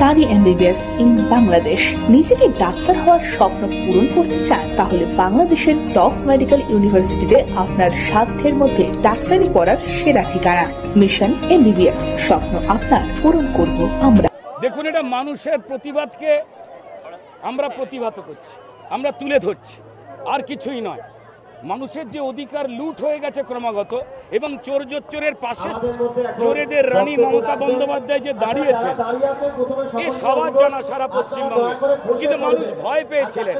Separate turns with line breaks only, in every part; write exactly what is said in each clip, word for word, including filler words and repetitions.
Sunny MBBS in Bangladesh. নিজেকে doctor হওয়ার স্বপ্ন পূরণ করতে চান? তাহলে বাংলাদেশের টপ মেডিকেল ইউনিভার্সিটিতে আপনার সাধ্যের মধ্যে ডাক্তারি পড়ার সেরা ঠিকানা মিশন এমবিবিএস। স্বপ্ন আপনার পূরণ করব আমরা।
দেখুন, এটা মানুষের প্রতিবাদকে আমরা প্রতিহত করছি, আমরা তুলে ধরছি, আর কিছুই নয়। মানুষের যে অধিকার লুট হয়ে গেছে ক্রমাগত, এবং চোর জোচ্চোরের পাশে চোরেদের রানী মমতা বন্দ্যোপাধ্যায় যে দাঁড়িয়েছে, এ সবার জানা সারা পশ্চিমবঙ্গে। কিন্তু মানুষ ভয় পেয়েছিলেন।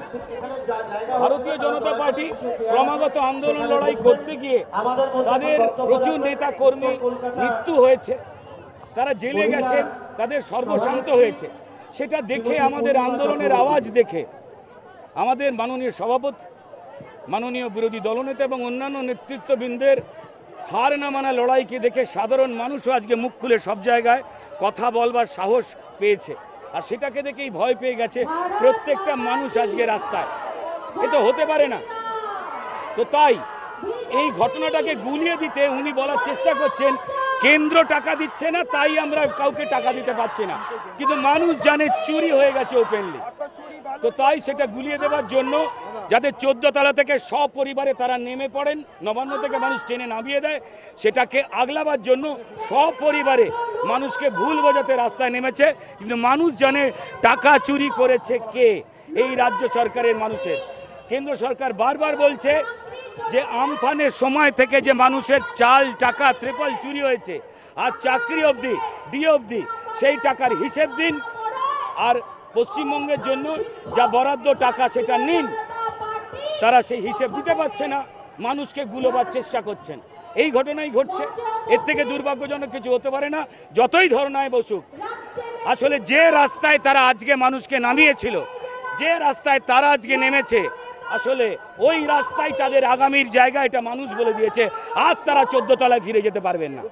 ভারতীয় জনতা পার্টি ক্রমাগত আন্দোলন লড়াই করতে গিয়ে তাদের প্রচুর নেতা কর্মী মৃত্যু হয়েছে, তারা জেলে গেছে, তাদের সর্বশান্ত হয়েছে। সেটা দেখে, আমাদের আন্দোলনের আওয়াজ দেখে আমাদের মাননীয় সভাপতি, মাননীয় বিরোধী দলনেতা এবং অন্যান্য নেতৃত্ববৃন্দের হার না মানা লড়াইকে দেখে সাধারণ মানুষও আজকে মুখ খুলে সব জায়গায় কথা বলবার সাহস পেয়েছে। আর সেটাকে দেখেই ভয় পেয়ে গেছে প্রত্যেকটা মানুষ আজকে রাস্তায়। এ তো হতে পারে না। তো তাই এই ঘটনাটাকে গুলিয়ে দিতে উনি বলার চেষ্টা করছেন কেন্দ্র টাকা দিচ্ছে না, তাই আমরা কাউকে টাকা দিতে পারছি না। কিন্তু মানুষ জানে চুরি হয়ে গেছে ওপেনলি। তো তাই সেটা গুলিয়ে দেওয়ার জন্য, যাতে চোদ্দ তলা থেকে সপরিবারে তারা নেমে পড়েন, নবান্ন থেকে মানুষ টেনে নামিয়ে দেয়, সেটাকে আগলাবার জন্য সপরিবারে মানুষকে ভুল বোঝাতে রাস্তায় নেমেছে। কিন্তু মানুষ জানে টাকা চুরি করেছে কে, এই রাজ্য সরকারের মানুষের। কেন্দ্র সরকার বারবার বলছে যে আমফানের সময় থেকে যে মানুষের চাল, টাকা, ত্রিপল চুরি হয়েছে, আর চাকরি অবধি, ডি অবধি, সেই টাকার হিসেব দিন, আর পশ্চিমবঙ্গের জন্য যা বরাদ্দ টাকা সেটা নিন। তারা সেই হিসেব দিতে পারছে না, মানুষকে গুলোবার চেষ্টা করছেন। এই ঘটনাই ঘটছে। এর থেকে দুর্ভাগ্যজনক কিছু হতে পারে না, যতই ধর্নায় বসুক। আসলে যে রাস্তায় তারা আজকে মানুষকে নামিয়েছিল, যে রাস্তায় তারা আজকে নেমেছে, আসলে ওই রাস্তায় তাদের আগামীর জায়গা, এটা মানুষ বলে দিয়েছে। আর তারা চোদ্দ তলায় ফিরে যেতে পারবেন না।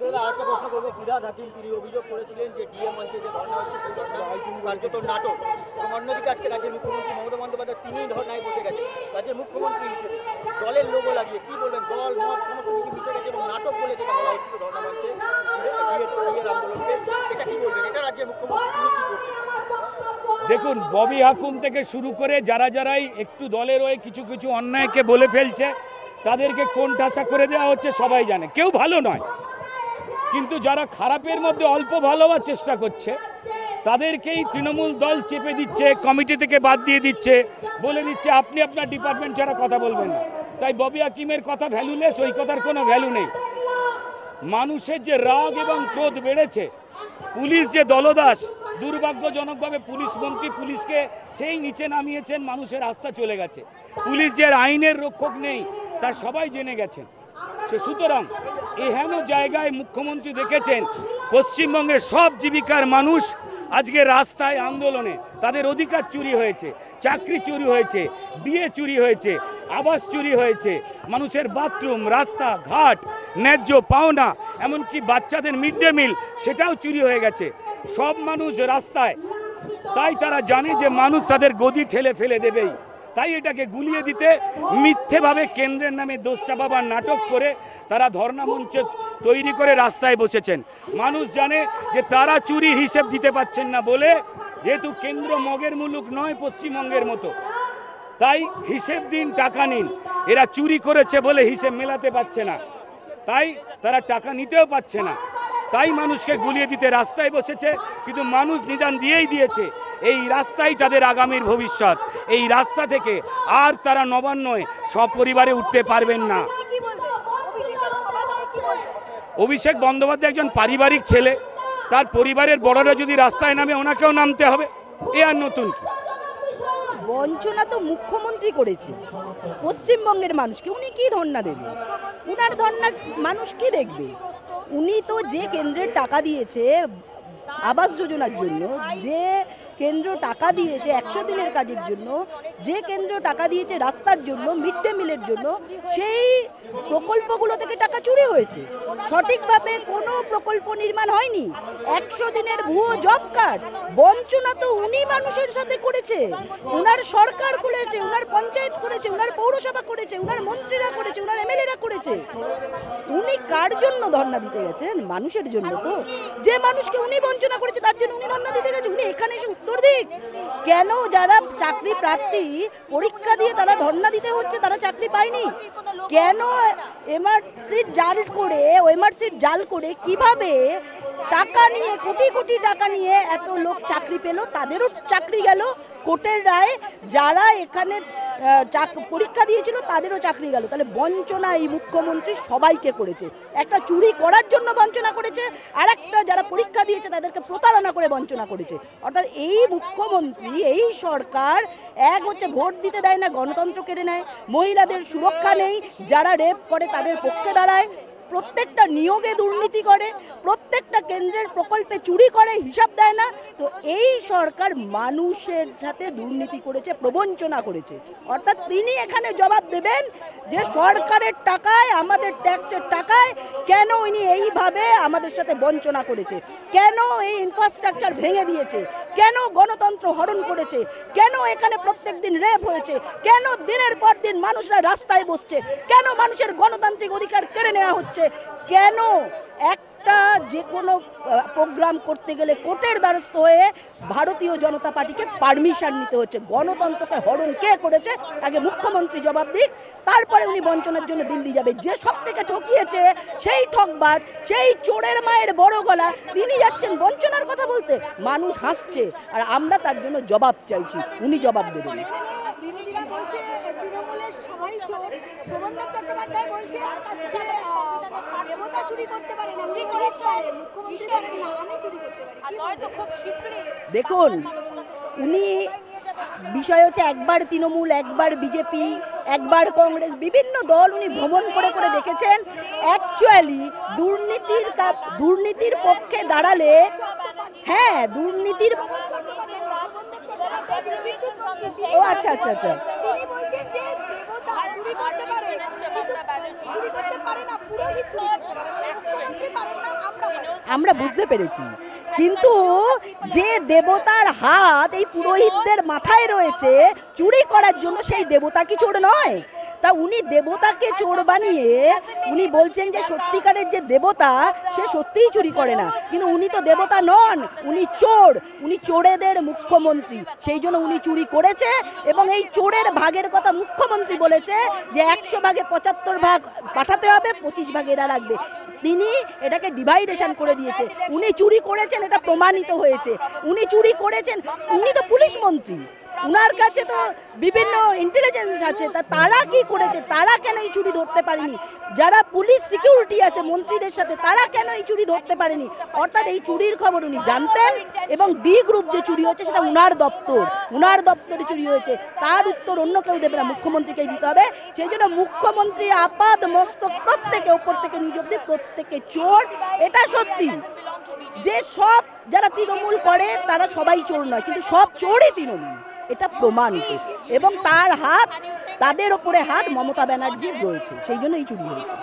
অন্যদিকে আজকে রাজ্যের মুখ্যমন্ত্রী মমতা বন্দ্যোপাধ্যায় তিনি ধর্নায় বসে গেছে রাজ্যের মুখ্যমন্ত্রী হিসেবে, দলের লোগো লাগিয়ে। কি বলবেন? দল মত সমস্ত কিছু মিশে গেছে এবং নাটক বলে যেটা বলা হচ্ছিল ধর্না মঞ্চে আন্দোলনকে, এটা কি বলবেন? এটা রাজ্যের মুখ্যমন্ত্রী কি করছেন?
দেখুন, ববি হাকুম থেকে শুরু করে যারা যারাই একটু দলের হয়ে কিছু কিছু অন্যায়কে বলে ফেলছে, তাদেরকে কোন ঠাসা করে দেওয়া হচ্ছে সবাই জানে। কেউ ভালো নয়, কিন্তু যারা খারাপের মধ্যে অল্প ভালো হওয়ার চেষ্টা করছে, তাদেরকেই তৃণমূল দল চেপে দিচ্ছে, কমিটি থেকে বাদ দিয়ে দিচ্ছে, বলে দিচ্ছে আপনি আপনার ডিপার্টমেন্ট ছাড়া কথা বলবেন না। তাই ববি হাকিমের কথা ভ্যালুলেস, ওই কথার কোনো ভ্যালু নেই। মানুষের যে রাগ এবং ক্রোধ বেড়েছে, পুলিশ যে দলদাস, দুর্ভাগ্যজনকভাবে পুলিশ মন্ত্রী পুলিশকে সেই নিচে নামিয়েছেন, মানুষের আস্থা চলে গেছে। পুলিশ যে আইনের রক্ষক নেই, তা সবাই জেনে গেছেন। সে সুতরাং এহেন জায়গায় মুখ্যমন্ত্রী দেখেছেন পশ্চিমবঙ্গের সব জীবিকার মানুষ আজকে রাস্তায় আন্দোলনে, তাদের অধিকার চুরি হয়েছে, চাকরি চুরি হয়েছে, ডিএ চুরি হয়েছে, আবাস চুরি হয়েছে, মানুষের বাথরুম, রাস্তা ঘাট, ন্যায্য পাওনা, এমনকি বাচ্চাদের মিড ডে মিল, সেটাও চুরি হয়ে গেছে। সব মানুষ রাস্তায়, তাই তারা জানে যে মানুষ তাদের গদি ঠেলে ফেলে দেবেই। তাই এটাকে গুলিয়ে দিতে মিথ্যেভাবে কেন্দ্রের নামে দোষ চাপাবার নাটক করে তারা ধর্ণা মঞ্চ তৈরি করে রাস্তায় বসেছেন। মানুষ জানে যে তারা চুরি হিসেব দিতে পারছেন না বলে, যেহেতু কেন্দ্র মগের মুলুক নয় পশ্চিমবঙ্গের মতো, তাই হিসেব দিন, টাকা নিন। এরা চুরি করেছে বলে হিসেব মেলাতে পারছে না, তাই তারা টাকা নিতেও পারছে না। তাই মানুষকে গুলিয়ে দিতে রাস্তায় বসেছে। কিন্তু মানুষ নিদান দিয়েই দিয়েছে, এই রাস্তাই তাদের আগামীর ভবিষ্যৎ। এই রাস্তা থেকে আর তারা নবান্নয় সপরিবারে উঠতে পারবেন না। অভিষেক বন্দ্যোপাধ্যায় একজন পারিবারিক ছেলে, তার পরিবারের বড়রা যদি রাস্তায় নামে, ওনাকেও নামতে হবে। এ আর নতুন কি?
বঞ্চনা তো মুখ্যমন্ত্রী করেছে পশ্চিমবঙ্গের মানুষকে। উনি কি ধর্ণা দেবে? উনার ধর্ণা মানুষ কি দেখবে? উনি তো যে কেন্দ্রের টাকা দিয়েছে আবাস যোজনার জন্য, যে কেন্দ্র টাকা দিয়েছে একশো দিনের কাজের জন্য, যে কেন্দ্র টাকা দিয়েছে রাস্তার জন্য, মিড ডে মিলের জন্য, সেই প্রকল্পগুলো থেকে টাকা চুরি হয়েছে। সঠিকভাবে কোনো প্রকল্প নির্মাণ হয়নি। একশো দিনের ভুয়ো জব কার্ড, বঞ্চনা তো উনি মানুষের সাথে করেছে। উনার সরকার করেছে, উনার পঞ্চায়েত করেছে, উনার পৌরসভা করেছে, উনার মন্ত্রীরা করেছে, উনার এমএলএরা করেছে। উনি কার জন্য ধর্ণা দিতে গেছেন? মানুষের জন্য তো। যে মানুষকে উনি বঞ্চনা করেছে তার জন্য উনি ধর্ণা দিতে গেছে। উনি এখানে এসে উত্তর দিক কেন যারা চাকরি প্রার্থী পরীক্ষা দিয়ে তারা ধর্ণা দিতে হচ্ছে, তারা চাকরি পায়নি কেন? এমআরসির জাল করে এমআরসির জাল করে কিভাবে টাকা নিয়ে, কোটি কোটি টাকা নিয়ে এত লোক চাকরি পেল, তাদেরও চাকরি গেল কোর্টের রায়। যারা এখানে পরীক্ষা দিয়েছিল তাদেরও চাকরি গেল। তাহলে বঞ্চনা এই মুখ্যমন্ত্রী সবাইকে করেছে। একটা চুরি করার জন্য বঞ্চনা করেছে, আর একটা যারা পরীক্ষা দিয়েছে তাদেরকে প্রতারণা করে বঞ্চনা করেছে। অর্থাৎ এই মুখ্যমন্ত্রী, এই সরকার এক হচ্ছে ভোট দিতে দেয় না, গণতন্ত্র কেড়ে নেয়, মহিলাদের সুরক্ষা নেই, যারা রেপ করে তাদের পক্ষে দাঁড়ায়, প্রত্যেকটা নিয়োগে দুর্নীতি করে, প্রত্যেকটা কেন্দ্রের প্রকল্পে চুরি করে, হিসাব দেয় না। তো এই সরকার মানুষের সাথে দুর্নীতি করেছে, প্রবঞ্চনা করেছে। অর্থাৎ তিনি এখানে জবাব দেবেন যে সরকারের টাকায়, আমাদের ট্যাক্সের টাকায় কেন ইনি এইভাবে আমাদের সাথে বঞ্চনা করেছে, কেন এই ইনফ্রাস্ট্রাকচার ভেঙে দিয়েছে, কেন গণতন্ত্র হরণ করেছে, কেন এখানে প্রত্যেক দিন রেপ হয়েছে, কেন দিনের পর দিন মানুষরা রাস্তায় বসছে, কেন মানুষের গণতান্ত্রিক অধিকার কেড়ে নেওয়া হচ্ছে, কেন একটা যে কোনো প্রোগ্রাম করতে গেলে কোর্টের দ্বারস্থ হয়ে ভারতীয় জনতা পার্টিকে পারমিশন নিতে হচ্ছে। গণতন্ত্রকে হরণ কে করেছে আগে মুখ্যমন্ত্রী জবাব দিক, তারপরে উনি বঞ্চনার জন্য দিল্লি যাবে। যে সব থেকে ঠকিয়েছে সেই ঠকবাজ, সেই চোরের মায়ের বড় গলা, তিনি যাচ্ছেন বঞ্চনার কথা বলতে। মানুষ হাসছে আর আমরা তার জন্য জবাব চাইছি, উনি জবাব দেবেন।
বিরোধীরা বলছে তৃণমূলের সবাই চোর, শোভনদেব চট্টোপাধ্যায় বলছে যে দেবতা চুরি করতে পারেন, আপনি করতে পারেন, মুখ্যমন্ত্রী পারেন না, আমি চুরি করতে পারি। নয়তো খুব শীঘ্রই
দেখুন, উনি বিষয় হচ্ছে একবার তৃণমূল, একবার বিজেপি, একবার কংগ্রেস, বিভিন্ন দল উনি ভ্রমণ করে করে দেখেছেন। অ্যাকচুয়ালি দুর্নীতির দুর্নীতির পক্ষে দাঁড়ালে, হ্যাঁ দুর্নীতির, ও আচ্ছা আচ্ছা আচ্ছা
তিনি বলছেন যে দেবতা চুরি করতে পারে, কিন্তু চুরি করতে পারে না, পুরোহিত চুরি করতে পারে, মানে মুখ্যমন্ত্রী পারেন না, আমরা
আমরা বুঝতে পেরেছি। কিন্তু যে দেবতার হাত এই পুরোহিতদের মাথায় রয়েছে চুরি করার জন্য, সেই দেবতা কি চোর নয়? তা উনি দেবতাকে চোর বানিয়ে উনি বলছেন যে সত্যিকারের যে দেবতা সে সত্যিই চুরি করে না, কিন্তু উনি তো দেবতা নন, উনি চোর, উনি চোরেদের মুখ্যমন্ত্রী, সেই জন্য উনি চুরি করেছে। এবং এই চোরের ভাগের কথা মুখ্যমন্ত্রী বলেছে যে একশো ভাগে পঁচাত্তর ভাগ পাঠাতে হবে, পঁচিশ ভাগ এরা রাখবে। তিনি এটাকে ডিভাইডেশন করে দিয়েছে। উনি চুরি করেছেন, এটা প্রমাণিত হয়েছে। উনি চুরি করেছেন, উনি তো পুলিশ মন্ত্রী, উনার কাছে তো বিভিন্ন ইন্টেলিজেন্স আছে, তা তারা কি করেছে, তারা কেন এই চুরি ধরতে পারেনি? যারা পুলিশ সিকিউরিটি আছে মন্ত্রীদের সাথে, তারা কেন এই চুরি ধরতে পারেনি? অর্থাৎ এই চুরির খবর উনি জানতেন, এবং ডি গ্রুপ যে চুরি হচ্ছে সেটা উনার দপ্তর, উনার দপ্তরে চুরি হয়েছে, তার উত্তর অন্য কেউ দেবে না, মুখ্যমন্ত্রীকেই দিতে হবে। সেই জন্য মুখ্যমন্ত্রী আপাদ মস্তক প্রত্যেকে, উপর থেকে নিজ অব্দি প্রত্যেকে চোর। এটা সত্যি যে সব যারা তৃণমূল করে তারা সবাই চোর নয়, কিন্তু সব চোরই তৃণমূল, এটা প্রমাণিত। এবং তার হাত, তাদের ওপরে হাত মমতা ব্যানার্জির রয়েছে, সেই জন্য এই চুরি হয়েছে।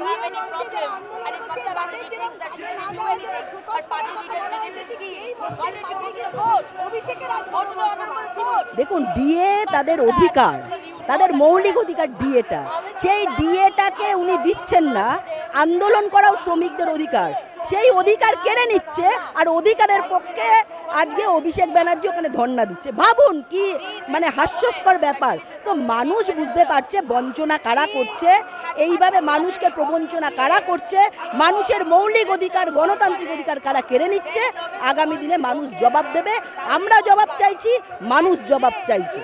দেখুন, ডিএ তাদের অধিকার, তাদের মৌলিক অধিকার ডিএটা, সেই ডিএটাকে উনি দিচ্ছেন না। আন্দোলন করাও শ্রমিকদের অধিকার, সেই অধিকার কেড়ে নিচ্ছে, আর অধিকারের পক্ষে আজকে অভিষেক ব্যানার্জি ওখানে ধর্ণা দিচ্ছে। ভাবুন কি মানে হাস্যস্কর ব্যাপার। তো মানুষ বুঝতে পারছে বঞ্চনা কারা করছে, এইভাবে মানুষকে প্রবঞ্চনা কারা করছে, মানুষের মৌলিক অধিকার, গণতান্ত্রিক অধিকার কারা কেড়ে নিচ্ছে। আগামী দিনে মানুষ জবাব দেবে, আমরা জবাব চাইছি, মানুষ জবাব চাইছে।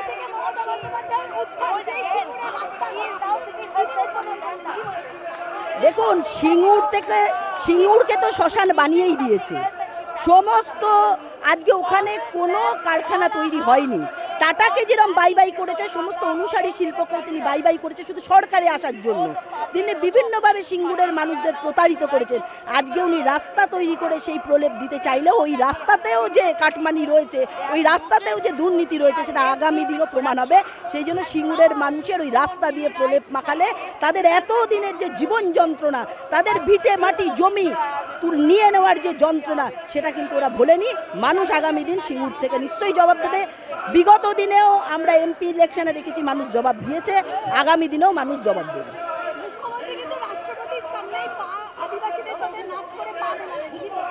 দেখুন, সিঙ্গুর থেকে, সিঙ্গুরকে তো শ্মশান বানিয়েই দিয়েছে। সমস্ত আজকে ওখানে কোনো কারখানা তৈরি হয়নি। টাটাকে যেরকম বাই বাই করেছে, সমস্ত অনুসারী শিল্পকেও তিনি বাই বাই করেছে শুধু সরকারে আসার জন্য। তিনি বিভিন্নভাবে সিঙ্গুরের মানুষদের প্রতারিত করেছেন। আজকে উনি রাস্তা তৈরি করে সেই প্রলেপ দিতে চাইলেও ওই রাস্তাতেও যে কাটমানি রয়েছে, ওই রাস্তাতেও যে দুর্নীতি রয়েছে, সেটা আগামী দিনও প্রমাণ হবে। সেই জন্য সিঙ্গুরের মানুষের ওই রাস্তা দিয়ে প্রলেপ মাখালে তাদের এত দিনের যে জীবন যন্ত্রণা, তাদের ভিটে মাটি জমি নিয়ে নেওয়ার যে যন্ত্রণা, সেটা কিন্তু ওরা ভোলেনি। মানুষ আগামী দিন সিঙ্গুর থেকে নিশ্চয়ই জবাব দেবে। বিগত দিনেও আমরা এমপি ইলেকশনে দেখেছি মানুষ জবাব দিয়েছে, আগামী দিনেও মানুষ জবাব দেবে।
মুখ্যমন্ত্রী কিন্তু রাষ্ট্রপতির সামনেই পা আদিবাসীদের সাথে নাচ করে পা মেলালেন।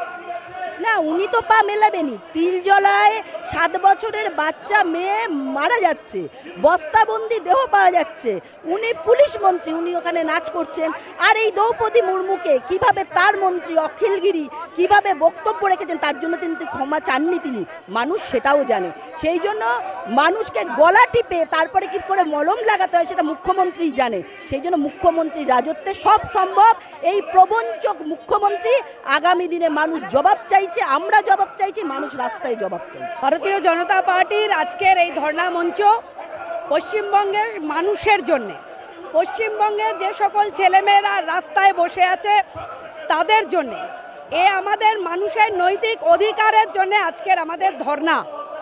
না, উনি তো পা মেলাবেনি। তিলজলায় সাত বছরের বাচ্চা মেয়ে মারা যাচ্ছে, বস্তাবন্দি দেহ পাওয়া যাচ্ছে, উনি পুলিশ মন্ত্রী, উনি ওখানে নাচ করছেন। আর এই দ্রৌপদী মুর্মুকে কিভাবে তার মন্ত্রী অখিলগিরি কিভাবে বক্তব্য রেখেছেন, তার জন্য তিনি ক্ষমা চাননি তিনি, মানুষ সেটাও জানে। সেই জন্য মানুষকে গলা টিপে তারপরে কি করে মলম লাগাতে হয় সেটা মুখ্যমন্ত্রী জানে। সেই জন্য মুখ্যমন্ত্রীর রাজত্বে সব সম্ভব। এই প্রবঞ্চক মুখ্যমন্ত্রী আগামী দিনে মানুষ জবাব চাইছে, আমরা জবাব চাইছি, মানুষ রাস্তায় জবাব চাইছে।
ভারতীয় জনতা পার্টির আজকের এই ধর্ণা মঞ্চ পশ্চিমবঙ্গের মানুষের জন্যে, পশ্চিমবঙ্গের যে সকল ছেলেমেয়েরা রাস্তায় বসে আছে তাদের জন্যে, এ আমাদের মানুষের নৈতিক অধিকারের জন্য আজকের আমাদের ধর্ণা।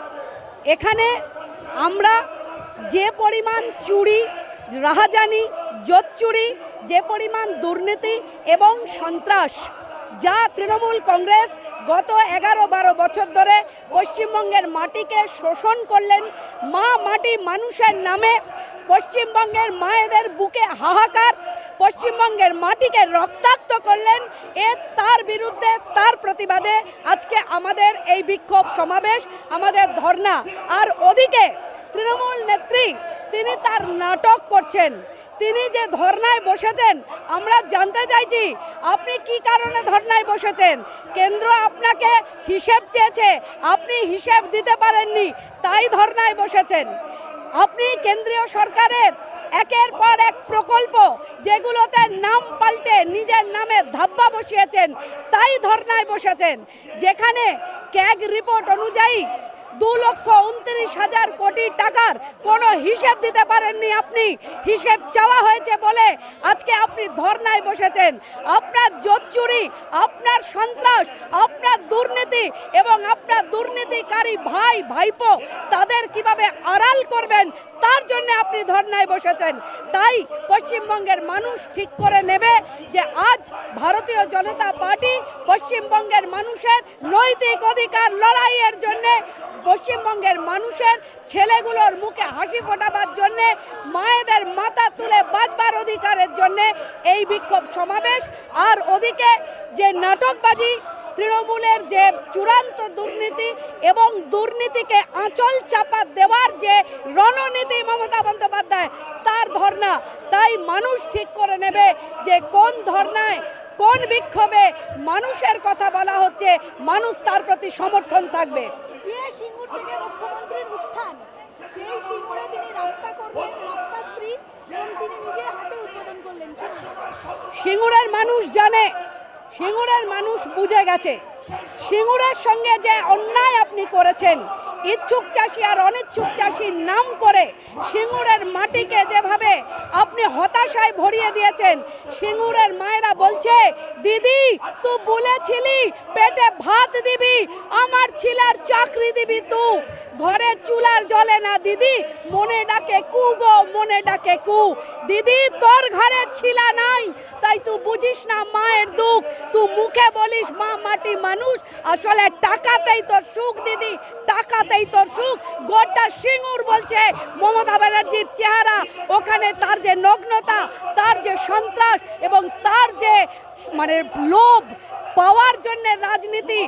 এখানে আমরা যে পরিমাণ চুরি, রাহাজানি, জোচ্চুরি, যে পরিমাণ দুর্নীতি এবং সন্ত্রাস যা তৃণমূল কংগ্রেস গত এগারো বারো বছর ধরে পশ্চিমবঙ্গের মাটিকে শোষণ করলেন, মা মাটি মানুষের নামে পশ্চিমবঙ্গের মায়েদের বুকে হাহাকার, পশ্চিমবঙ্গের মাটিকে রক্তাক্ত করলেন, এ তার বিরুদ্ধে, তার প্রতিবাদে আজকে আমাদের এই বিক্ষোভ সমাবেশ, আমাদের ধর্ণা। আর ওদিকে তৃণমূল নেত্রী তিনি তার নাটক করছেন। তিনি যে ধর্নায় বসেছেন, আমরা জানতে চাইছি আপনি কি কারণে ধর্নায় বসেছেন। কেন্দ্র আপনাকে হিসেব চেয়েছে, আপনি হিসেব দিতে পারেননি, তাই ধর্নায় বসেছেন। আপনি কেন্দ্রীয় সরকারের একের পর এক প্রকল্প যেগুলোতে নাম পাল্টে নিজের নামে ধাব্বা বসিয়েছেন, তাই ধর্নায় বসেছেন। যেখানে ক্যাগ রিপোর্ট অনুযায়ী দু লক্ষ উনত্রিশ হাজার কোটি টাকার কোনো হিসেব দিতে পারেননি আপনি, হিসেব চাওয়া হয়েছে বলে আজকে আপনি ধর্নায় বসেছেন। আপনার জোচ্চুরি, আপনার সন্ত্রাস, আপনার দুর্নীতি এবং আপনার দুর্নীতিকারী ভাই ভাইপো তাদের কিভাবে আড়াল করবেন তার জন্য আপনি ধর্নায় বসেছেন। তাই পশ্চিমবঙ্গের মানুষ ঠিক করে নেবে যে আজ ভারতীয় জনতা পার্টি পশ্চিমবঙ্গের মানুষের নৈতিক অধিকার লড়াইয়ের জন্যে, পশ্চিমবঙ্গের মানুষের ছেলেগুলোর মুখে হাসি ফোটাবার জন্যে, মায়েদের মাথা তুলে বাঁচবার অধিকারের জন্যে এই বিক্ষোভ সমাবেশ। আর ওদিকে যে নাটকবাজি, তৃণমূলের যে চূড়ান্ত দুর্নীতি এবং দুর্নীতিকে আঁচল চাপা দেওয়ার যে রণনীতি মমতা বন্দ্যোপাধ্যায়, তার ধর্না। তাই মানুষ ঠিক করে নেবে যে কোন ধর্নায়, কোন বিক্ষোভে মানুষের কথা বলা হচ্ছে, মানুষ তার প্রতি সমর্থন থাকবে।
যে সিঙ্গুর থেকে মুখ্যমন্ত্রীর উত্থান, সেই সিঙ্গুরে তিনি রাস্তা করবেন, রাস্তাশ্রী, এবং তিনি নিজে হাতে উদ্বোধন করলেন।
সিঙ্গুরের মানুষ জানে, সিঙ্গুরের মানুষ বুঝে গেছে সিঙ্গুরের সঙ্গে যে অন্যায় আপনি করেছেন। ইচ্ছুক চাষি আর অনিচ্ছুক চাষির নাম করে সিঙ্গুরের মাটিকে যেভাবে আপনি হতাশায় ভরিয়ে দিয়েছেন। সিঙ্গুরের মায়েরা বলছে, দিদি তুই বলেছিলি পেটে ভাত দিবি, আমার ছিলার চাকরি দিবি, তুই ঘরে চুলার জ্বলে না দিদি, মনে ডাকে কু গো, মনে ডাকে কু। দিদি তোর ঘরে ছিলা নাই, তাই তুই বুঝিস না মায়ের দুঃখ। তুই মুখে বলিস মা মাটি মানুষ, আসলে টাকাতেই তোর সুখ দিদি, টাকাতেই তোর সুখ। গোটা সিঙ্গুর বলছে মমতা ব্যানার্জির চেহারা, ওখানে তার যে নগ্নতা, তার যে সন্ত্রাস এবং তার যে মানে লোভ পাওয়ার জন্য রাজনীতি,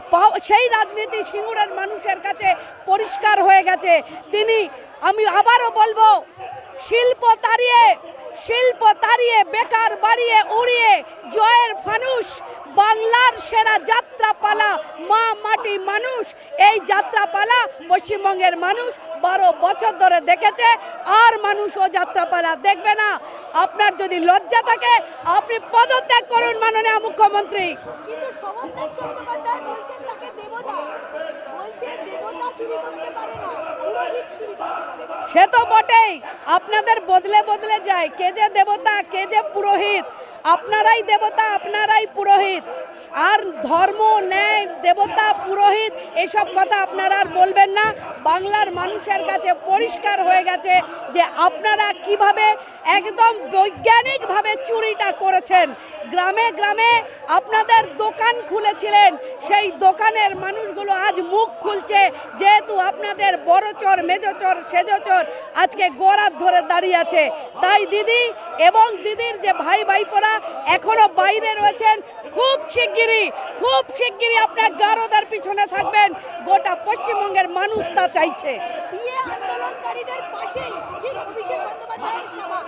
সেই রাজনীতি সিঙ্গুরের মানুষের কাছে পরিষ্কার হয়ে গেছে। তিনি, আমি আবারও বলবো, শিল্প তাড়িয়ে, শিল্প তাড়িয়ে, বেকার বাড়িয়ে উড়িয়ে জয়ের ফানুষ, বাংলার সেরা যাত্রাপালা মা মাটি মানুষ। এই যাত্রাপালা পশ্চিমবঙ্গের মানুষ বারো বছর ধরে দেখেছে, আর মানুষ ও যাত্রাপালা দেখবে না। আপনার যদি লজ্জা থাকে আপনি পদত্যাগ করুন মাননীয় মুখ্যমন্ত্রী।
কিন্তু সমন্বয় চট্টোপাধ্যায় বলছেন তাকে দেবতা, চুরি করতে পারে না, পুরোহিত চুরি করতে পারে।
সে তো বটেই, আপনাদের বদলে বদলে যায়, কে যে দেবতা কে যে পুরোহিত। আপনারাই দেবতা আপনারাই পুরোহিত, আর ধর্ম ন্যায় দেবতা পুরোহিত এসব কথা আপনারা আর বলবেন না। বাংলার মানুষের কাছে পরিষ্কার হয়ে গেছে যে আপনারা কিভাবে একদম বৈজ্ঞানিকভাবে চুরিটা করেছেন। গ্রামে গ্রামে আপনাদের দোকান খুলেছিলেন, সেই দোকানের মানুষগুলো আজ মুখ খুলছে, যেহেতু আপনাদের বড় চোর মেজো চোর সেজো চোর আজকে গোড়ার ধরে দাঁড়িয়ে আছে। তাই দিদি এবং দিদির যে ভাই ভাইপোরা এখনো বাইরে রয়েছেন, খুব শিগগিরই খুব শিগগিরই আপনার গারদের পিছনে থাকবেন। গোটা পশ্চিমবঙ্গের মানুষ তা চাইছে।
দিয়ে আন্দোলনকারীদের পাশেই ঠিক অভিষেক বন্দ্যোপাধ্যায়ের সভা।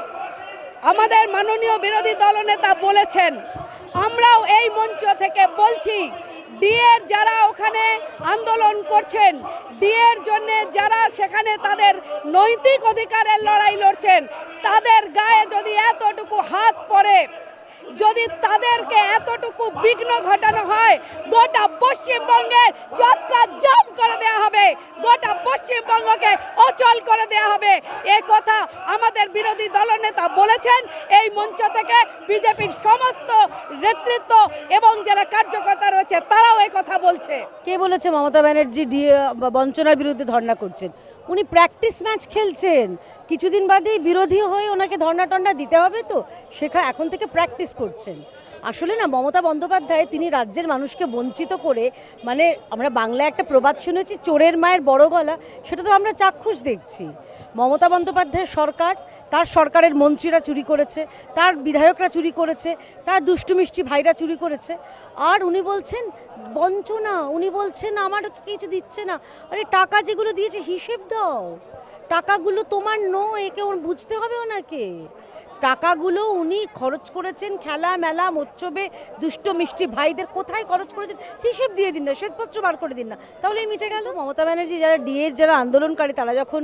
আমাদের মাননীয় বিরোধী দলনেতা বলেছেন, আমরাও এই মঞ্চ থেকে বলছি, ডিএর যারা ওখানে আন্দোলন করছেন, ডিএর জন্য যারা সেখানে তাদের নৈতিক অধিকারের লড়াই লড়ছেন, তাদের গায়ে যদি এতটুকু হাত পড়ে, যদি তাদেরকে এতটুকু বিঘ্ন ঘটানো হয়, গোটা পশ্চিমবঙ্গের যাত্রা জাম করে দেওয়া হবে, গোটা পশ্চিমবঙ্গকে অচল করে দেওয়া হবে। এই কথা আমাদের বিরোধী দলনেতা বলেছেন। এই মঞ্চ থেকে বিজেপির সমস্ত নেতৃত্ব এবং যারা কার্যকর্তা রয়েছে তারাও এই কথা বলছে।
কে বলেছে মমতা ব্যানার্জি বঞ্চনার বিরুদ্ধে ধর্ণা করছেন? উনি প্র্যাকটিস ম্যাচ খেলছেন, কিছুদিন বাদেই বিরোধী হয়ে ওনাকে ধর্ণা টর্ণা দিতে হবে, তো শেখা এখন থেকে প্র্যাকটিস করছেন। আসলে না, মমতা বন্দ্যোপাধ্যায় তিনি রাজ্যের মানুষকে বঞ্চিত করে, মানে আমরা বাংলায় একটা প্রবাদ শুনেছি, চোরের মায়ের বড় গলা, সেটা তো আমরা চাক্ষুষ দেখছি। মমতা বন্দ্যোপাধ্যায়ের সরকার, তার সরকারের মন্ত্রীরা চুরি করেছে, তার বিধায়করা চুরি করেছে, তার দুষ্টু মিষ্টি ভাইরা চুরি করেছে, আর উনি বলছেন বঞ্চনা, উনি বলছেন আমার কিছু দিচ্ছে না। আরে টাকা যেগুলো দিয়েছে হিসেব দাও, টাকাগুলো তোমার নয়, একে ওর বুঝতে হবে ওনাকে। টাকাগুলো উনি খরচ করেছেন খেলা মেলা মৎসবে, দুষ্ট মিষ্টি ভাইদের কোথায় খরচ করেছেন হিসেব দিয়ে দিন না, শ্বেতপত্র বার করে দিন না, তাহলেই মিটে গেল। মমতা ব্যানার্জি যারা ডিএর যারা আন্দোলনকারী, তারা যখন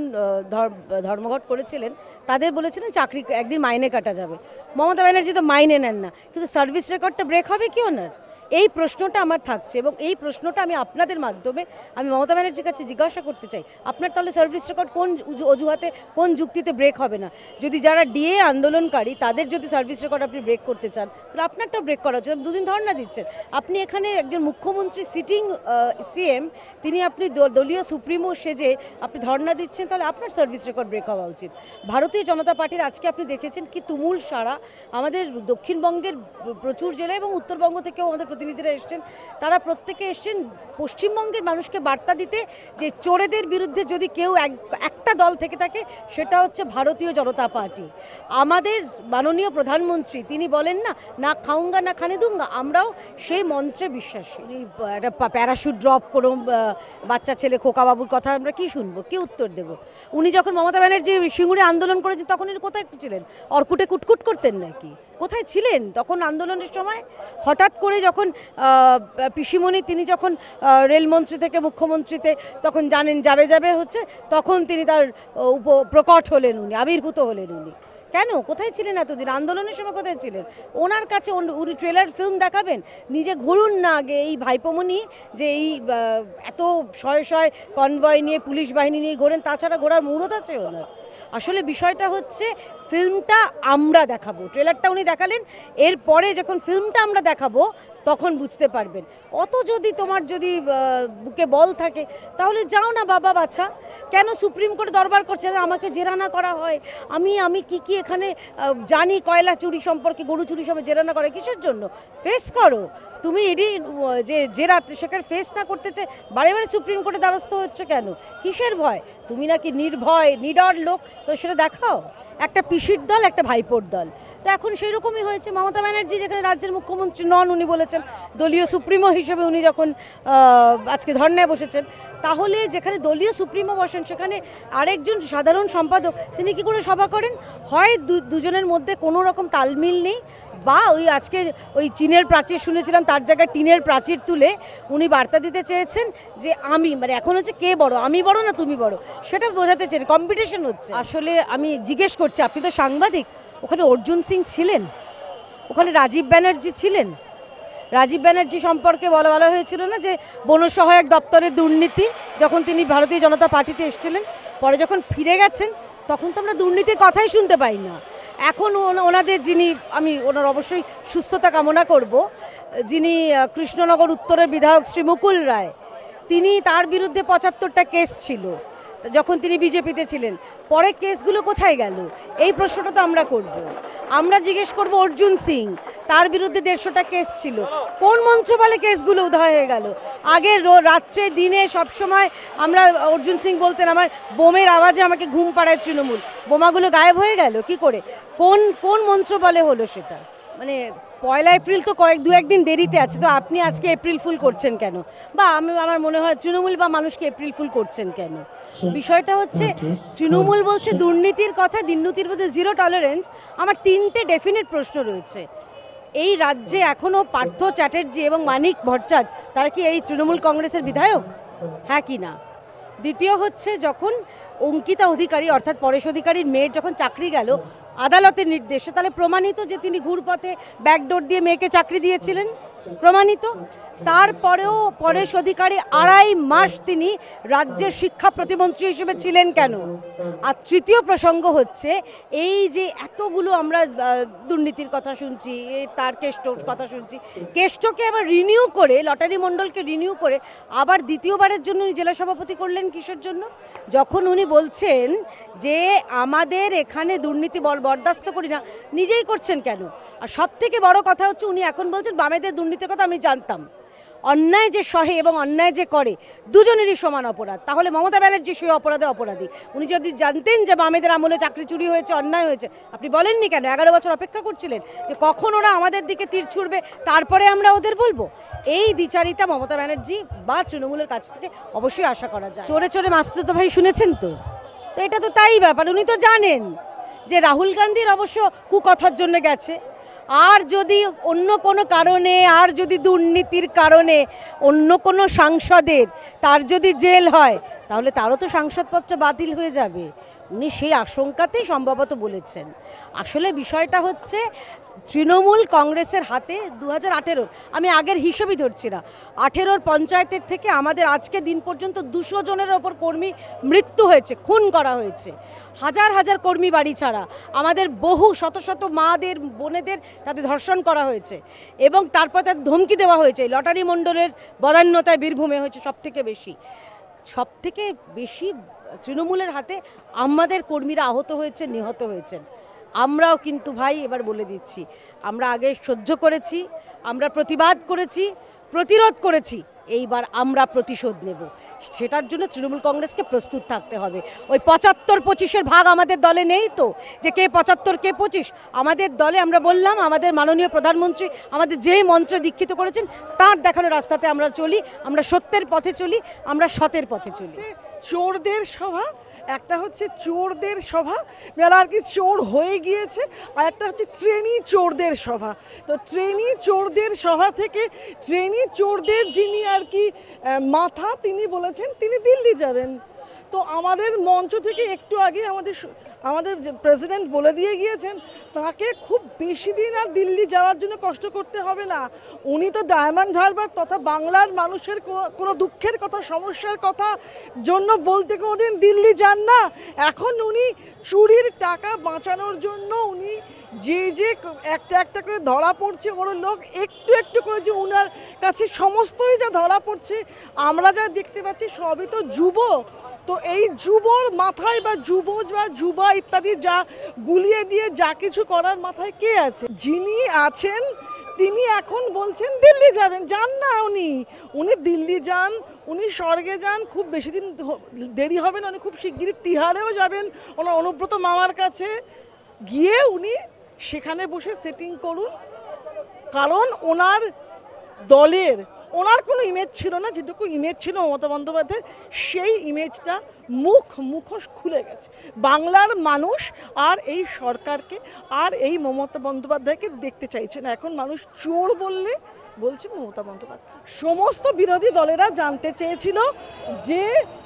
ধর্মঘট করেছিলেন, তাদের বলেছিলেন চাকরি একদিন মাইনে কাটা যাবে। মমতা ব্যানার্জি তো মাইনে নেন না, কিন্তু সার্ভিস রেকর্ডটা ব্রেক হবে কি ওনার? এই প্রশ্নটা আমার থাকছে, এবং এই প্রশ্নটা আমি আপনাদের মাধ্যমে আমি মমতা ব্যানার্জির কাছে জিজ্ঞাসা করতে চাই, আপনার তাহলে সার্ভিস রেকর্ড কোন অজুহাতে কোন যুক্তিতে ব্রেক হবে না? যদি যারা ডিএ আন্দোলনকারী তাদের যদি সার্ভিস রেকর্ড আপনি ব্রেক করতে চান, তাহলে আপনারটাও ব্রেক করা উচিত। দুদিন ধর্ণা দিচ্ছেন আপনি এখানে, একজন মুখ্যমন্ত্রী সিটিং সিএম, তিনি আপনি দলীয় সুপ্রিমো সেজে আপনি ধর্ণা দিচ্ছেন, তাহলে আপনার সার্ভিস রেকর্ড ব্রেক হওয়া উচিত। ভারতীয় জনতা পার্টির আজকে আপনি দেখেছেন কি তুমুল সারা, আমাদের দক্ষিণবঙ্গের প্রচুর জেলা এবং উত্তরবঙ্গ থেকেও আমাদের প্রতিনিধিরা এসছেন, তারা প্রত্যেকে এসছেন পশ্চিমবঙ্গের মানুষকে বার্তা দিতে যে চোরেদের বিরুদ্ধে যদি কেউ একটা দল থেকে থাকে সেটা হচ্ছে ভারতীয় জনতা পার্টি। আমাদের মাননীয় প্রধানমন্ত্রী তিনি বলেন না, না খাউঙ্গা না খানে দুঙ্গা, আমরাও সেই মন্ত্রে বিশ্বাসী। একটা প্যারাশুট ড্রপ কোনো বাচ্চা ছেলে খোকাবাবুর কথা আমরা কি শুনবো, কি উত্তর দেব? উনি যখন মমতা ব্যানার্জি সিঙ্গুরে আন্দোলন করেছেন তখন উনি কোথায় ছিলেন? অর্কুটে কুটকুট করতেন নাকি? কোথায় ছিলেন তখন আন্দোলনের সময়? হঠাৎ করে যখন পিসিমণি তিনি যখন রেলমন্ত্রী থেকে মুখ্যমন্ত্রীতে তখন জানেন যাবে যাবে হচ্ছে, তখন তিনি তার উপ প্রকট হলেন, উনি আবির্ভূত হলেন। উনি কেন কোথায় ছিলেন এতদিন? আন্দোলনের সময় কোথায় ছিলেন? ওনার কাছে উনি ট্রেলার ফিল্ম দেখাবেন, নিজে ঘুরুন না আগে। এই ভাইপোমনি যে এই এত শয়ে শয়ে কনভয় নিয়ে পুলিশ বাহিনী নিয়ে ঘোরেন, তাছাড়া ঘোরার মুহূর্ত আছে ওনার? আসলে বিষয়টা হচ্ছে ফিল্মটা আমরা দেখাবো, ট্রেলারটা উনি দেখালেন, এরপরে যখন ফিল্মটা আমরা দেখাবো তখন বুঝতে পারবেন। অত যদি তোমার যদি বুকে বল থাকে তাহলে যাও না বাবা বাছা, কেন সুপ্রিম কোর্ট দরবার করছে আমাকে জেরা না করা হয়? আমি আমি কি কি এখানে জানি কয়লা চুরি সম্পর্কে, গরু চুরি সম্পর্কে, জেরা না করে কিসের জন্য? ফেস করো তুমি। এডি যে জেরা সেখানে ফেস না করতেছে বারে বারে সুপ্রিম কোর্টে দ্বারস্থ হচ্ছে কেন? কিসের ভয়? তুমি নাকি নির্ভয় নিডর লোক, তো সেটা দেখাও। একটা পিসির দল, একটা ভাইপোর দল, তো এখন সেই রকমই হয়েছে। মমতা ব্যানার্জি যেখানে রাজ্যের মুখ্যমন্ত্রী নন, উনি বলেছেন দলীয় সুপ্রিমো হিসেবে উনি যখন আজকে ধর্নায় বসেছেন, তাহলে যেখানে দলীয় সুপ্রিমো বসেন সেখানে আরেকজন সাধারণ সম্পাদক তিনি কি করে সভা করেন? হয় দুজনের মধ্যে কোনো রকম তালমিল নেই, বা ওই আজকে ওই চীনের প্রাচীর শুনেছিলাম তার জায়গায় টিনের প্রাচীর তুলে উনি বার্তা দিতে চেয়েছেন যে আমি, মানে এখন হচ্ছে কে বড়, আমি বড় না তুমি বড়, সেটা বোঝাতে চেয়েছেন। কম্পিটিশন হচ্ছে। আসলে আমি জিজ্ঞেস করছি, আপনি তো সাংবাদিক, ওখানে অর্জুন সিং ছিলেন, ওখানে রাজীব ব্যানার্জি ছিলেন, রাজীব ব্যানার্জি সম্পর্কে বলা বলা হয়েছিল না যে বনসহায়ক দপ্তরের দুর্নীতি, যখন তিনি ভারতীয় জনতা পার্টিতে এসেছিলেন, পরে যখন ফিরে গেছেন তখন তো আমরা দুর্নীতির কথাই শুনতে পাই না। এখন ওনাদের যিনি, আমি ওনার অবশ্যই সুস্থতা কামনা করব, যিনি কৃষ্ণনগর উত্তরের বিধায়ক শ্রী মুকুল রায়, তিনি, তার বিরুদ্ধে পঁচাত্তরটা কেস ছিল যখন তিনি বিজেপিতে ছিলেন। পরে কেসগুলো কোথায় গেল, এই প্রশ্নটা তো আমরা করব। আমরা জিজ্ঞেস করব অর্জুন সিং, তার বিরুদ্ধে দেড়শোটা কেস ছিল, কোন মন্ত্রবলে কেসগুলো উদয় হয়ে গেল? আগে রাত্রে দিনে সবসময় আমরা, অর্জুন সিং বলতেন আমার বোমের আওয়াজে আমাকে ঘুম পাড়ায় তৃণমূল, বোমাগুলো গায়েব হয়ে গেল কি করে? কোন কোন মন্ত্রবলে হলো সেটা? মানে পয়লা এপ্রিল তো কয়েক দু একদিন দেরিতে আছে, তো আপনি আজকে এপ্রিল ফুল করছেন কেন? বা আমি, আমার মনে হয় তৃণমূল বা মানুষকে এপ্রিল ফুল করছেন কেন? বিষয়টা হচ্ছে তৃণমূল বলছে দুর্নীতির কথা, দুর্নীতির মধ্যে জিরো টলারেন্স। আমার তিনটে ডেফিনিট প্রশ্ন রয়েছে। এই রাজ্যে এখনও পার্থ চ্যাটার্জি এবং মানিক ভট্টাচার্য, তারা কি এই তৃণমূল কংগ্রেসের বিধায়ক? হ্যাঁ কি না? দ্বিতীয় হচ্ছে, যখন অঙ্কিতা অধিকারী অর্থাৎ পরেশ অধিকারীর মেয়ের যখন চাকরি গেল আদালতের নির্দেশে, তাহলে প্রমাণিত যে তিনি ঘুরপথে ব্যাকডোর দিয়ে মেয়েকে চাকরি দিয়েছিলেন, প্রমাণিত। তারপরেও পরেশ অধিকারী আড়াই মাস তিনি রাজ্যের শিক্ষা প্রতিমন্ত্রী হিসেবে ছিলেন কেন? আর তৃতীয় প্রসঙ্গ হচ্ছে, এই যে এতগুলো আমরা দুর্নীতির কথা শুনছি, তার কেষ্টর কথা শুনছি, কেষ্টকে আবার রিনিউ করে, লটারি মণ্ডলকে রিনিউ করে আবার দ্বিতীয়বারের জন্য উনি জেলা সভাপতি করলেন কিসের জন্য? যখন উনি বলছেন যে আমাদের এখানে দুর্নীতি বরদাস্ত করি না, নিজেই করছেন কেন? আর সব থেকে বড় কথা হচ্ছে, উনি এখন বলছেন বামেদের দুর্নীতির কথা আমি জানতাম। অন্যায় যে সহে এবং অন্যায় যে করে দুজনেরই সমান অপরাধ, তাহলে মমতা ব্যানার্জি সেই অপরাধে অপরাধী। উনি যদি জানতেন যে বামেদের আমলে চাকরি চুরি হয়েছে, অন্যায় হয়েছে, আপনি বলেননি কেন? এগারো বছর অপেক্ষা করছিলেন যে কখন ওরা আমাদের দিকে তীর ছুড়বে, তারপরে আমরা ওদের বলবো। এই দ্বিচারিতা মমতা ব্যানার্জি বা তৃণমূলের কাছ থেকে অবশ্যই আশা করা যায়। চোরে চোরে মাসতুতো ভাই শুনেছেন তো? তো এটা তো তাই ব্যাপার। উনি তো জানেন যে রাহুল গান্ধীর অবশ্য কুকথার জন্য গেছে, আর যদি অন্য কোনো কারণে, আর যদি দুর্নীতির কারণে অন্য কোনো সাংসদের তার যদি জেল হয়, তাহলে তারও তো সাংসদপত্র বাতিল হয়ে যাবে। উনি সেই আশঙ্কাতেই সম্ভবত বলেছেন। আসলে বিষয়টা হচ্ছে, তৃণমূল কংগ্রেসের হাতে দু হাজার আঠেরোর, আমি আগের হিসেবেই ধরছি না, আঠেরোর পঞ্চায়েতের থেকে আমাদের আজকে দিন পর্যন্ত দুশো জনের ওপর কর্মী মৃত্যু হয়েছে, খুন করা হয়েছে। হাজার হাজার কর্মী বাড়ি ছাড়া, আমাদের বহু শত শত মাদের, বোনেদের তাদের ধর্ষণ করা হয়েছে, এবং তারপর তাদের ধমকি দেওয়া হয়েছে। লটারি মণ্ডলের বদান্যতায় বীরভূমে হয়েছে সব থেকে বেশি। সব থেকে বেশি তৃণমূলের হাতে আমাদের কর্মীরা আহত হয়েছে, নিহত হয়েছেন। আমরাও কিন্তু ভাই এবার বলে দিচ্ছি, আমরা আগে সহ্য করেছি, আমরা প্রতিবাদ করেছি, প্রতিরোধ করেছি, এইবার আমরা প্রতিশোধ নেব। সেটার জন্য তৃণমূল কংগ্রেসকে প্রস্তুত থাকতে হবে। ওই পঁচাত্তর পঁচিশের ভাগ আমাদের দলে নেই তো, যে কে পঁচাত্তর কে পঁচিশ। আমাদের দলে, আমরা বললাম, আমাদের মাননীয় প্রধানমন্ত্রী আমাদের যেই মন্ত্রে দীক্ষিত করেছেন, তার দেখানো রাস্তাতে আমরা চলি, আমরা সত্যের পথে চলি, আমরা সতের পথে চলি।
চোরদের সভা, একটা হচ্ছে চোরদের সভা, যারা আর কি চোর হয়ে গিয়েছে, আর একটা হচ্ছে ট্রেনি চোরদের সভা। তো ট্রেনি চোরদের সভা থেকে ট্রেনি চোরদের যিনি আর কি মাথা, তিনি বলেছেন তিনি দিল্লি যাবেন। তো আমাদের মঞ্চ থেকে একটু আগে আমাদের আমাদের প্রেসিডেন্ট বলে দিয়ে গিয়েছেন, তাকে খুব বেশি দিন আর দিল্লি যাওয়ার জন্য কষ্ট করতে হবে না। উনি তো ডায়মন্ড হারবার তথা বাংলার মানুষের কোনো দুঃখের কথা, সমস্যার কথা জন্য বলতে কোনোদিন দিল্লি যান না। এখন উনি চুরির টাকা বাঁচানোর জন্য উনি যে যে একটা একটা করে ধরা পড়ছে, ওর লোক একটু একটু করে যে ওনার কাছে সমস্তই যা ধরা পড়ছে, আমরা যা দেখতে পাচ্ছি সবই তো যুব। তো এই যুবর মাথায় বা যুবজ বা যুবা ইত্যাদি যা গুলিয়ে দিয়ে যা কিছু করার মাথায় কে আছে? যিনি আছেন তিনি এখন বলছেন দিল্লি যাবেন। যান না উনি, উনি দিল্লি যান, উনি স্বর্গে যান, খুব বেশি দিন দেরি হবে না, উনি খুব শিগগিরই তিহারেও যাবেন ওনার অনুব্রত মামার কাছে গিয়ে উনি সেখানে বসে সেটিং করুন। কারণ ওনার দলের, ওনার কোনো ইমেজ ছিল না, যেটুকু ইমেজ ছিল মমতা বন্দ্যোপাধ্যায়ের, সেই ইমেজটা মুখ মুখোশ খুলে গেছে। বাংলার মানুষ আর এই সরকারকে আর এই মমতা বন্দ্যোপাধ্যায়কে দেখতে চাইছে না। এখন মানুষ চোর বললে বলছে মমতা বন্দ্যোপাধ্যায়। সমস্ত বিরোধী দলেরা জানতে চেয়েছিল যে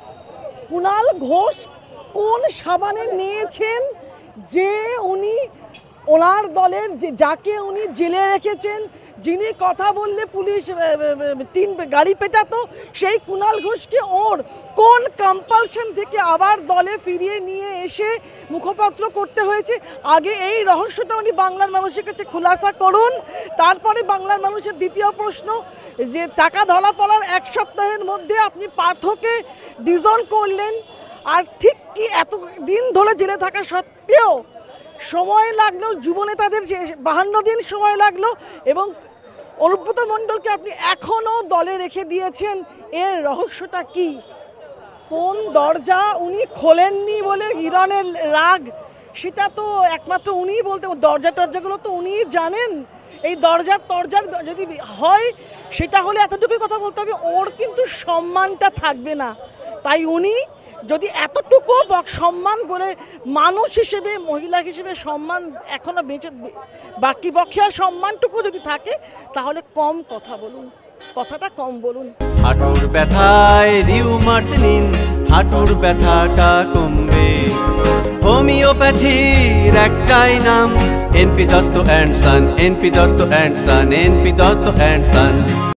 কুণাল ঘোষ কোন সাবানে নিয়েছেন, যে উনি ওনার দলের যে যাকে উনি জেলে রেখেছেন, যিনি কথা বললে পুলিশ তিন গাড়ি পেটাতো, সেই কুণাল ঘোষকে ওর কোন কম্পালশন থেকে আবার দলে ফিরিয়ে নিয়ে এসে মুখপাত্র করতে হয়েছে? আগে এই রহস্যটা উনি বাংলার মানুষের কাছে খুলাসা করুন। তারপরে বাংলার মানুষের দ্বিতীয় প্রশ্ন, যে টাকা ধরা পড়ার এক সপ্তাহের মধ্যে আপনি পার্থকে ডিজল করলেন, আর ঠিক কি এত দিন ধরে জেলে থাকা সত্ত্বেও সময় লাগলো, যুবনেতাদের যে বাহান্ন দিন সময় লাগলো, এবং অনুব্রত মণ্ডলকে আপনি এখনও দলে রেখে দিয়েছেন, এর রহস্যটা কি? কোন দরজা উনি খোলেননি বলে হিরণের রাগ, সেটা তো একমাত্র উনিই বলতে, দরজা টরজাগুলো তো উনিই জানেন। এই দরজার তরজার যদি হয় সেটা হলে এতটুকুই কথা বলতে হবে, ওর কিন্তু সম্মানটা থাকবে না। তাই উনি যদি এতটুকু সম্মান করে মানুষ হিসেবে, মহিলা হিসেবে সম্মান এখনো বেঁচে, বাকি পক্ষে আর সম্মানটুকু যদি থাকে, তাহলে কম কথা বলুন, কথাটা কম বলুন।
হাঁটুর ব্যথায় রিউমার্ট নিন, হাঁটুর ব্যথাটা কমবে। হোমিওপ্যাথির একটাই নাম, NP Dutta and son, NP Dutta and son, NP Dutta and San.